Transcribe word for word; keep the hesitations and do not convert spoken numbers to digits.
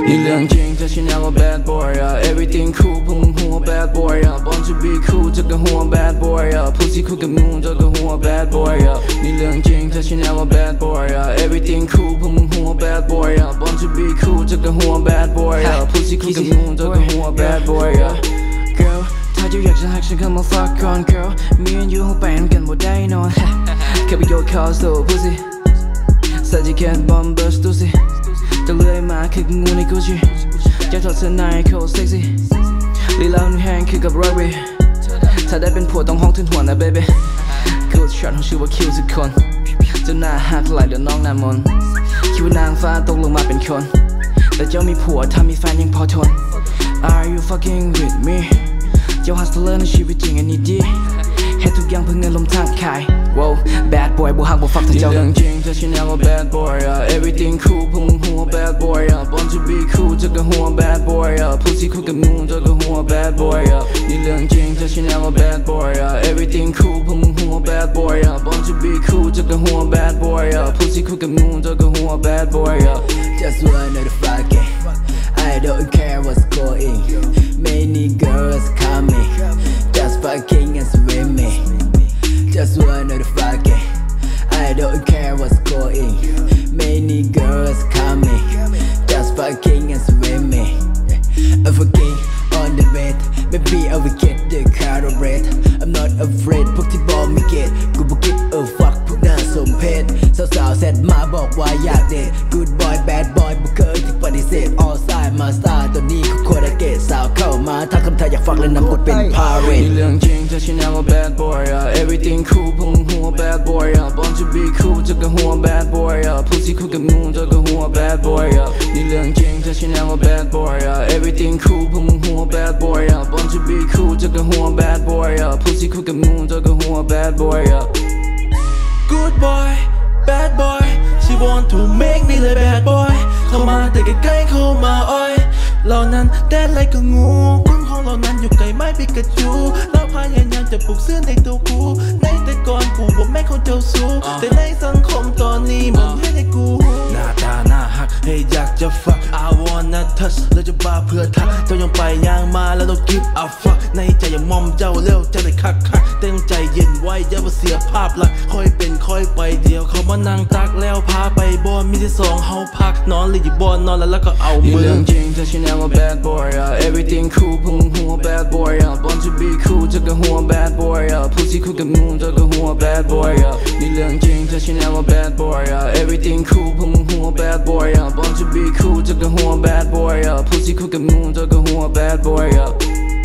นี่เรื่องจริงเธอฉันอยากว่า bad boy yeah everything cool พวกมึงหัว bad boy yeah born to be cool เธอก็หัว bad boy yeah พูดสิคุยกับมึงเธอก็หัว bad boy yeah นี่เรื่องจริงเธอฉันอยากว่า bad boy yeah everything cool พวกมึงหัว bad boy yeah born to be cool เธอก็หัว bad boy yeah พูดสิคุยกับมึงเธอก็หัว bad boy yeah girl ถ้าเจ้าอยากจะหักฉันเข้ามา fuck ก่อน girl me and you คงไปกันบ่ได้นอนแค่ไปโยน call so pussy ใส่ที่แขน bomb burst ดูสิจะเลื่อยมาคืองูในกูชีจะถอดเสื้อในโคตรเซ็กซี่ลีลาหนุ่มแห้งคือกับรอยเวถ้าได้เป็นผัวต้องห้องถึงหัวนะ baby กูช็อตของชื่อว่าคิวทุกคนจะหน้าหักไหลเดี๋ยวน้องนามนคิดว่านางฟ้าตกลงมาเป็นคนแต่เจ้ามีผัวถ้ามีแฟนยังพอทน Are you fucking with me เจ้าฮัสเลอร์ในชีวิตจริงอันนี้ดีเฮ็ดทุกอย่างเพื่อเงินลมทางขาย Wow bad boy บ่ฮักบ่ฟักเธอเจ้าเรื่องจริงเธอฉันอยากว่า bad boy yeah everything cool พวกมึงหัว bad boy yeah born to be cool เธอก็หัว bad boy yeah พูดสิคุยกับมึงเธอก็หัว bad boy yeah นี่เรื่องจริงเธอฉันอยากว่า bad boy yeah everything cool พวกมึงหัว bad boy yeah born to be cool เธอก็หัว bad boy yeah พูดสิคุยกับมึงเธอก็หัว bad boy yeah just wanna fuck it I don't care what's going many girls coming just fucking and swimming just wanna fuck it I don't care what's going many girls coming just fucking and swimming I'm fucking on the bed baby I will get the car red I'm not afraid พวกที่บอกไม่เก็ตกูบอกคิดเออ fuck พวกน่าสมเพชสาวๆเสร็จมาบอกว่าอยากเดท good boy bad boy บ่เคยที่ปฏิเสธ all side มาสตาร์ตัวนี้คือโคตรเกตสาวเข้ามาถ้าคำไทยอยากฟังและนำกดเป็น parade นี่เรื่องจริงเธอฉันอยากว่า bad boy yeah everything cool พวกมึงหัว bad boy yeah born to be cool เธอก็หัว bad boy yeah พูดสิคุยกับมึงเธอก็หัว bad boy yeah นี่เรื่องจริงเธอฉันอยากว่า bad boy yeah everything cool พวกมึงหัว bad boy yeah born to be cool เธอก็หัว bad boy yeah พูดสิคุยกับมึงเธอก็หัว bad boy yeah good boy bad boy she want to make me the bad boy เข้ามาแต่ใกล้ๆเข้ามาอ้อยเรานั้นแดนไรก็งูคนของเรานั้นอยู่ไกลไม่ปิกาจูเราพยายามจะปลุกเสื้อในตัวกูในแต่ก่อนกูบอกแม่เขาเจ้าสู้แต่ในสังคมตอนนี้มันให้ในกูหน้าตาหน้าหักให้อยากจะฟัก I wanna touch เราจะบ้าเพื่อทักเจ้ายังไปย่างมาแล้วเรา give a fuck ในใจยังมอมเจ้าเร็วจะได้คักคักเต้นใจเย็นไว้อย่ามาเสียภาพลักษณ์ค่อยเป็นค่อยไปเดียวเขามานั่งตักแล้วพาไปบอนมีที่สองเฮาพักนอนหลีบอนนอนแล้วแล้วก็เอามือเรื่องจริงเธอฉันอยากว่า bad boy yeah everything cool พวกมึงหัว bad boy yeah born to be cool เธอก็หัว bad boy yeah พูดสิคุยกับมึงเธอก็หัว bad boy yeah นี่เรื่องจริงเธอฉันอยากว่า bad boy yeah everything cool พวกมึงหัว bad boy yeah born to be cool เธอก็หัว bad boy yeah พูดสิคุยกับมึงเธอก็หัว bad boy yeah